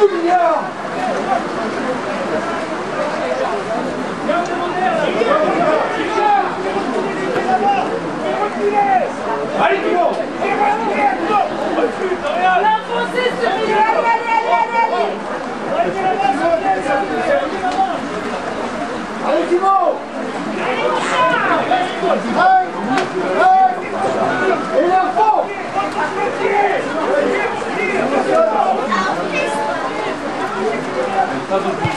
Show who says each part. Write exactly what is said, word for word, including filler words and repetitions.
Speaker 1: Allez, tout le monde!
Speaker 2: L'enfoncez ce milieu! Allez, allez, allez, allez,
Speaker 1: Allez, Thibaut! Et l'info!
Speaker 2: allez!